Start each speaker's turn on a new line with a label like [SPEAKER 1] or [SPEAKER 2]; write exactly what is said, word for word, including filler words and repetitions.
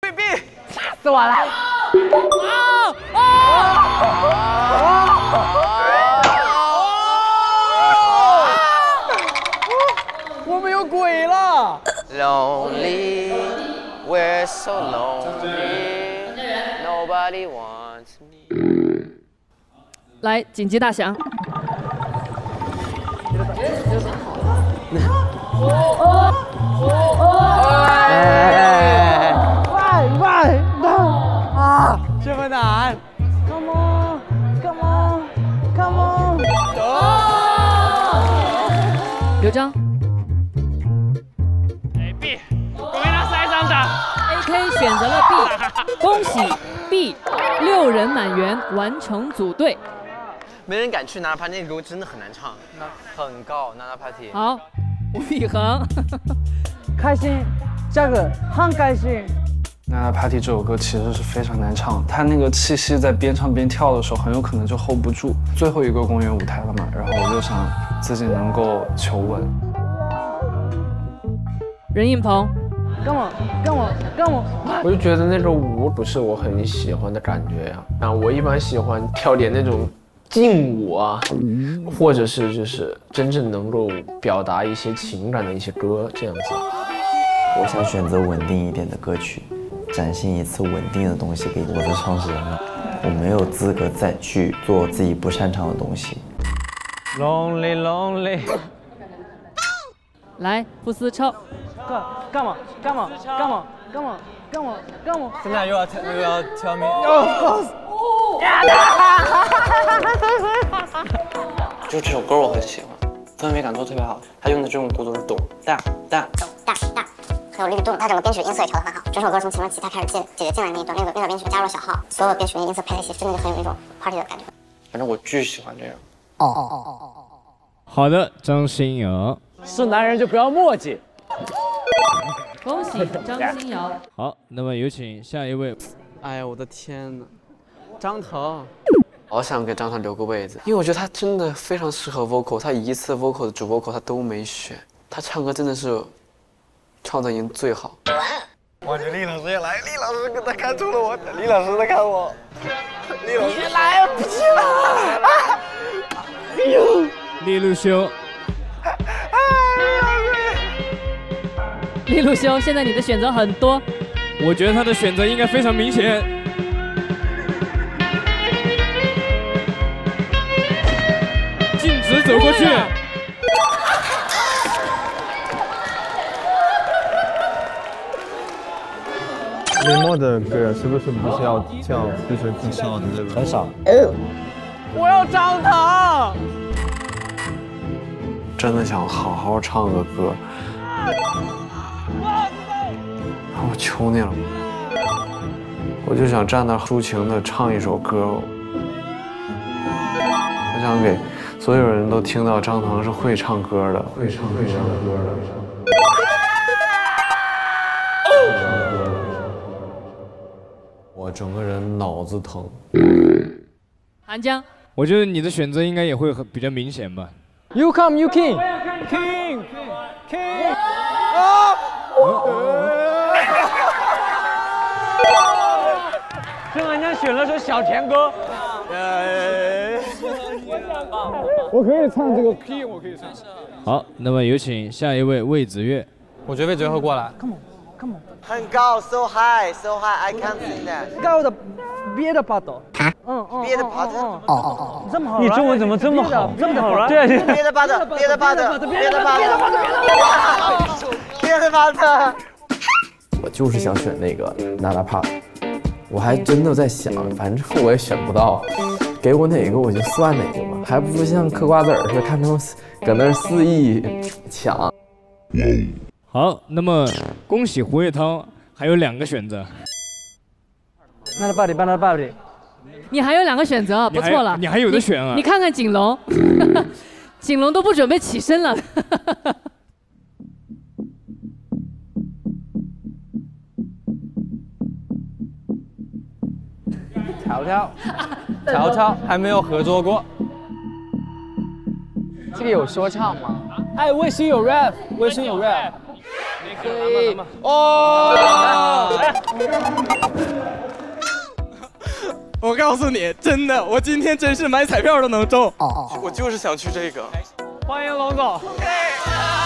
[SPEAKER 1] B B，
[SPEAKER 2] 吓死我了！啊啊！我们有鬼了
[SPEAKER 1] ！Lonely, we're so lonely, nobody wants me。
[SPEAKER 3] 来，紧急大响。
[SPEAKER 2] 哎，快快啊！这么难 ？Come on, come on, come on！
[SPEAKER 3] 刘璋
[SPEAKER 4] ，A B， 我给他塞上的。
[SPEAKER 3] A K 选择了 B， 恭喜 B 六人满员完成组队。
[SPEAKER 1] 没人敢去娜娜 party， 那个歌真的很难唱，很高娜娜 party。
[SPEAKER 3] 好，吴以恒，
[SPEAKER 2] 开心，这个很开心。
[SPEAKER 5] 娜娜 party 这首歌其实是非常难唱，它那个气息在边唱边跳的时候，很有可能就 hold 不住。最后一个公园舞台了嘛，然后我就想自己能够求稳。
[SPEAKER 3] 任应鹏，
[SPEAKER 2] 跟我，跟我，跟我。
[SPEAKER 6] 我就觉得那种舞不是我很喜欢的感觉呀、啊。啊，我一般喜欢跳点那种劲舞啊，或者是就是真正能够表达一些情感的一些歌这样子。
[SPEAKER 7] 我想选择稳定一点的歌曲，展现一次稳定的东西给我的创始人们。我没有资格再去做自己不擅长的东西。
[SPEAKER 2] Lonely lonely。
[SPEAKER 3] 来，傅思超。
[SPEAKER 2] 干干嘛？干嘛？干嘛？干嘛？干嘛？干嘛？
[SPEAKER 1] 现在又要又要挑明。
[SPEAKER 8] 就这首歌我很喜欢，氛围感做得特别好。他用的这种鼓都是咚大大
[SPEAKER 9] 咚大大，很有律动。他整个编曲音色也调得很好。整首歌从前面吉他开始接姐姐进来那一段，那个那段编曲加入了小号，所有编曲音色配在一起，真的就很有那种 party 的感觉。
[SPEAKER 8] 反正我巨喜欢这样。
[SPEAKER 9] 哦哦哦哦哦哦。
[SPEAKER 4] 好的，张馨瑶。
[SPEAKER 2] 是男人就不要墨迹。
[SPEAKER 3] 恭喜张馨瑶。
[SPEAKER 4] 好，那么有请下一位。
[SPEAKER 6] 哎呀，我的天哪，张腾。好想给张腾留个位子，因为我觉得他真的非常适合 vocal， 他一次 vocal 的主 vocal 他都没选，他唱歌真的是创造营最好。
[SPEAKER 1] 哇，这李老师也来，李老师他看出了我，李老师在看我，李老师
[SPEAKER 2] 来不及了！啊！哎呦，
[SPEAKER 4] 利路修，
[SPEAKER 3] 利路修，现在你的选择很多，
[SPEAKER 4] 我觉得他的选择应该非常明显。径直走过去。
[SPEAKER 10] 林默的歌是不是不是要叫就是挺少的对吧？
[SPEAKER 7] 很少。
[SPEAKER 2] 我要张腾。
[SPEAKER 5] 真的想好好唱个歌，我求你了，我就想站那抒情的唱一首歌，我想给所有人都听到张腾是会唱歌的，会唱会唱歌的。我整个人脑子疼。
[SPEAKER 3] 韩江，
[SPEAKER 4] 我觉得你的选择应该也会很比较明显吧。
[SPEAKER 2] You come, you king, king, king。啊！郑安江选了首小甜歌。
[SPEAKER 10] 我可以唱这个 key， 我可以唱。
[SPEAKER 4] 好，那么有请下一位魏子越。
[SPEAKER 2] 我觉得魏子越会过来。
[SPEAKER 1] Come on, come on。很高 ，so high, so high, I can't sing that。
[SPEAKER 2] 高的别的 part。嗯嗯。
[SPEAKER 1] 别的 part。哦哦哦。
[SPEAKER 2] 这么好。你中文怎么这么好？这么好？对。
[SPEAKER 1] 别的 part， 别的 part， 别的 part， 别的 part， 别的 part。
[SPEAKER 7] 我就是想选那个娜娜帕，我还真的在想，反正我也选不到，给我哪个我就算哪个吧，还不如像嗑瓜子儿似的，看他们搁那儿肆意抢。
[SPEAKER 4] 好，那么恭喜胡彦涛，还有两个选择。
[SPEAKER 2] 娜娜巴里，娜娜巴里。
[SPEAKER 3] 你还有两个选择，不错了。
[SPEAKER 4] 你还有的选啊！
[SPEAKER 3] 你看看景龙，景龙都不准备起身了。
[SPEAKER 2] 条条，条条还没有合作过。这个有说唱吗？哎，魏星有 rap， 魏星有 rap。 对，
[SPEAKER 1] 哦！
[SPEAKER 2] 我告诉你，真的，我今天真是买彩票都能中。
[SPEAKER 1] 我就是想去这个。
[SPEAKER 2] 欢迎龙总。